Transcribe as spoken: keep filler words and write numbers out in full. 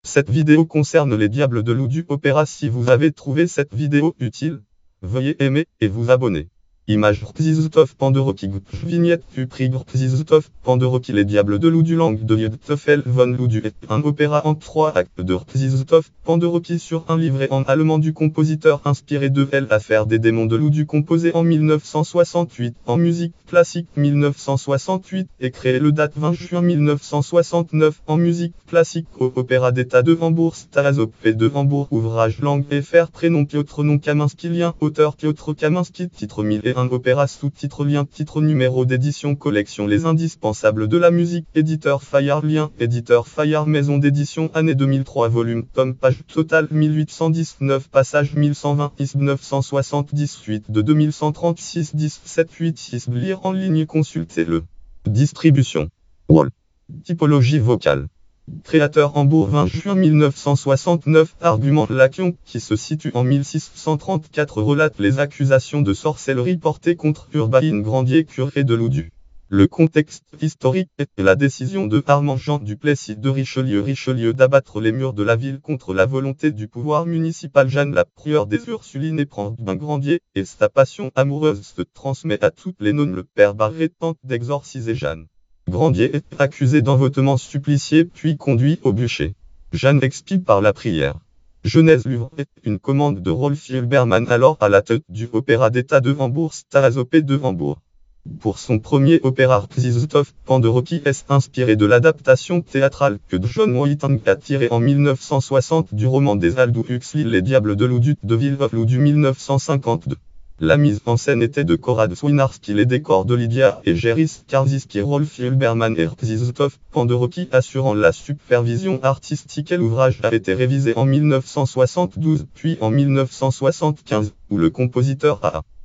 Cette vidéo concerne les Diables de Loup du opéra. Si vous avez trouvé cette vidéo utile, veuillez aimer et vous abonner. Image Rzizutov Pandoroki Vignette Puprig Rzizutov Pandoroki. Les Diables de Loup du Langue de Liedtefel von Loudu est un opéra en trois actes de Rzizutov Pandoroki sur un livret en allemand du compositeur inspiré de L'affaire des démons de Loudu composé en mille neuf cent soixante-huit en musique classique mille neuf cent soixante-huit et créé le date vingt juin mille neuf cent soixante-neuf en musique classique au Opéra d'État de Hambourg Staatsoper de Hambourg. Ouvrage langue et faire prénom Piotr non Kaminski lien auteur Piotr Kaminski titre mille et un opéra sous-titre lien titre numéro d'édition collection Les indispensables de la musique éditeur Fayard lien éditeur Fayard maison d'édition année deux mille trois volume tome page total mille huit cent dix-neuf passage mille cent vingt I S B neuf cent soixante-dix-huit de deux mille cent trente-six dix-sept huit six lire en ligne consulter le distribution rôle typologie vocale. Créateur Hambourg vingt juin mille neuf cent soixante-neuf. Argument Lacion, qui se situe en mille six cent trente-quatre, relate les accusations de sorcellerie portées contre Urbain Grandier, curé de Loudu. Le contexte historique est la décision de Armand Jean Duplessis de Richelieu Richelieu d'abattre les murs de la ville contre la volonté du pouvoir municipal. Jeanne la prieure des Ursulines éprend Urbain Grandier, et sa passion amoureuse se transmet à toutes les nonnes. Le père Barré tente d'exorciser Jeanne. Grandier est accusé d'envoûtement supplicié puis conduit au bûcher. Jeanne expie par la prière. Genèse Louvre est une commande de Rolf Hilbermann, alors à la tête du Opéra d'État de Hambourg Staatsoper de Hambourg. Pour son premier opéra Rzizutov Pandoroki est inspiré de l'adaptation théâtrale que John Whiting a tirée en mille neuf cent soixante du roman des Aldous Huxley Les Diables de Loudu de Villeneuve Loudu mille neuf cent cinquante-deux. La mise en scène était de Konrad Swinarski, les décors de Lydia et Jeris Karzinski, Rolf Hilbermann et Rzizutov Pandoroki assurant la supervision artistique. L'ouvrage a été révisé en mille neuf cent soixante-douze puis en mille neuf cent soixante-quinze, où le compositeur a